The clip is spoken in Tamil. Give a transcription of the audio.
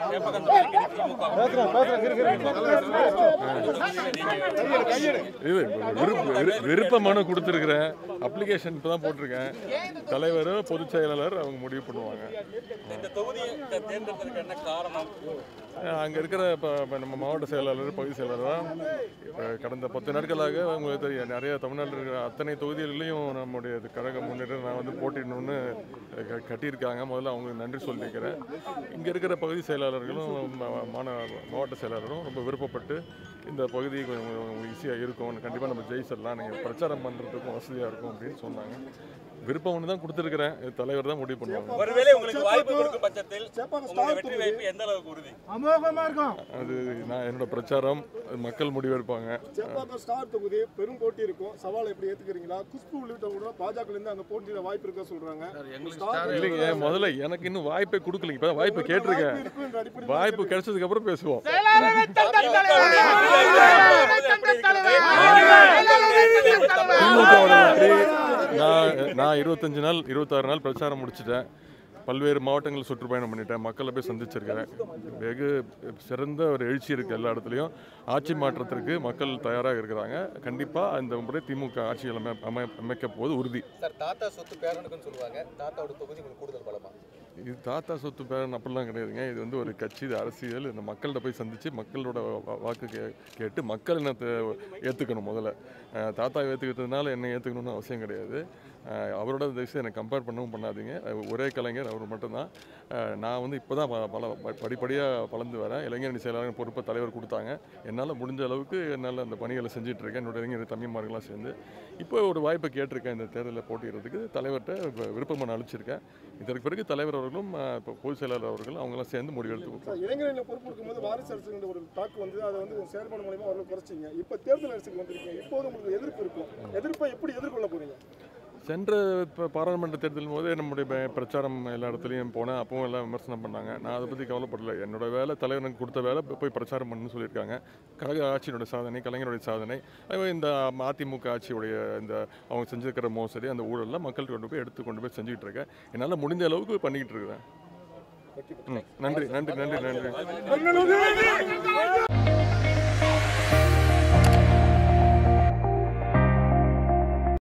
விருப்ப மனு கொடுத்துருக்கிறேன், அப்ளிகேஷன் இப்போ தான் போட்டிருக்கேன். தலைவர் பொதுச் செயலாளர் அவங்க முடிவு பண்ணுவாங்க. அங்கே இருக்கிற இப்போ நம்ம மாவட்ட செயலாளர் பகுதி செயலாளர் இப்போ கடந்த 10 நாட்களாக உங்களுக்கு தெரியும், நிறைய தமிழ்நாட்டில் இருக்கிற அத்தனை தொகுதிகளிலையும் நம்முடைய கழக முன்னேற்ற நான் வந்து போட்டிடணும்னு கட்டியிருக்காங்க. முதல்ல அவங்களுக்கு நன்றி சொல்லியிருக்கிறேன். இங்கே இருக்கிற பகுதி செயலாளர்களும் மாவட்ட செயலாளரும் ரொம்ப விருப்பப்பட்டு இந்த பகுதி கொஞ்சம் ஈஸியாக இருக்கும், கண்டிப்பாக நம்ம ஜெயிச்சிடலாம், நீங்கள் பிரச்சாரம் பண்ணுறதுக்கும் வசதியாக இருக்கும் அப்படின்னு சொன்னாங்க. விருப்பம் ஒன்று தான் கொடுத்துருக்கிறேன், தலைவர் தான் முடிவு பண்ணுவாங்க. ஒருவேளை உங்களுக்கு வாய்ப்பு கொடுக்கும் பட்சத்தில் வெற்றி வாய்ப்பு எந்த அளவுக்கு உறுதி? அமோகமா இருக்கும். அது நான் என்னோட பிரச்சாரம், மக்கள் முடிவெடுப்பாங்க. சேப்பாக்கம் ஸ்டார் தொகுதி பெரும் போட்டி இருக்கும், சவாலை எப்படி ஏத்துக்கிறீங்களா? குஷ்பு உள்ளிட்டவங்க பாஜக இருந்து அங்க போட்டியில வாய்ப்பு இருக்கா சொல்றாங்க. இல்லைங்க, முதல்ல எனக்கு இன்னும் வாய்ப்பை கொடுக்கலீங்க, இப்போ வாய்ப்பு கேட்டிருக்கேன். வாய்ப்பு கிடைச்சதுக்கு அப்புறம் பேசுவோம். நான் 25 நாள் 26 நாள் பிரச்சாரம் முடிச்சிட்டேன். பல்வேறு மாவட்டங்கள் சுற்றுப்பயணம் பண்ணிட்டேன், மக்களை போய் சந்திச்சிருக்கிறேன். வெகு சிறந்த ஒரு எழுச்சி இருக்குது எல்லா இடத்துலையும். ஆட்சி மாற்றத்திற்கு மக்கள் தயாராக இருக்கிறாங்க. கண்டிப்பாக இந்த முறை திமுக ஆட்சிகள் அமைக்க போது உறுதி. தாத்தா சொத்து பேரனுக்குன்னு சொல்லுவாங்க, தாத்தாவோட தொகுதி கூடுதல் பலமா? இது தாத்தா சொத்து பேரன் அப்படிலாம் கிடையாதுங்க. இது வந்து ஒரு கட்சி, இது அரசியல். இந்த மக்கள்கிட்ட போய் சந்தித்து மக்களோட வாக்கு கேட்டு மக்கள் என்னத்தை ஏற்றுக்கணும். முதல்ல தாத்தா ஏற்றுக்கிட்டதுனால என்னை ஏற்றுக்கணும்னு அவசியம் கிடையாது. அவரோட விஷயம் எனக்கு கம்பேர் பண்ணவும் பண்ணாதீங்க. ஒரே கலைஞர் அவர் மட்டும்தான். நான் வந்து இப்போ தான் படிப்படியாக வளர்ந்து வரேன். இளைஞரணி செயலாளர் பொறுப்பை தலைவர் கொடுத்தாங்க. என்னால் முடிஞ்ச அளவுக்கு என்னால் அந்த பணிகளை செஞ்சிட்ருக்கேன், என்னோட இளைஞர் தம்பிமார்கள்லாம் சேர்ந்து. இப்போ ஒரு வாய்ப்பை கேட்டிருக்கேன் இந்த தேர்தலில் போட்டியிடுறதுக்கு. தலைவர்கிட்ட விருப்பமான அளிச்சிருக்கேன். இதற்கு பிறகு தலைவர் அவர்களும் இப்போ பொதுச் செயலாளர் அவர்களும் அவங்களாம் சேர்ந்து முடிவெடுத்து இளைஞர்களை பொறுப்பு போது வாரிசு அரசு ஒரு தாக்கு வந்து அதை வந்து செயல்பாடு மூலமா அவர்கள் குறைச்சிங்க. இப்போ தேர்தல் அரசுக்கு வந்திருக்கீங்க, இப்போது உங்களுக்கு எதிர்ப்பு இருக்கும். எதிர்ப்பை எப்படி எதிர்கொள்ள போறீங்க? சென்ற இப்போ பாராளுமன்ற தேர்தல் போது நம்முடைய பிரச்சாரம் எல்லா இடத்துலையும் போனேன், அப்பவும் எல்லாம் விமர்சனம் பண்ணாங்க. நான் அதை பற்றி கவலைப்படலை. என்னோட வேலை, தலைவர் எனக்கு கொடுத்த வேலை போய் பிரச்சாரம் பண்ணணும்னு சொல்லியிருக்காங்க. கழக ஆட்சியினுடைய சாதனை, கலைஞருடைய சாதனை, இந்த அதிமுக ஆட்சியுடைய இந்த அவங்க செஞ்சுருக்கிற மோசடி, அந்த ஊழல்லாம் மக்கள்கிட்ட கொண்டு போய் கொண்டு போய் செஞ்சுக்கிட்டு இருக்கேன். என்னால் முடிஞ்ச அளவுக்கு பண்ணிக்கிட்டு இருக்கிறேன். நன்றி நன்றி நன்றி நன்றி.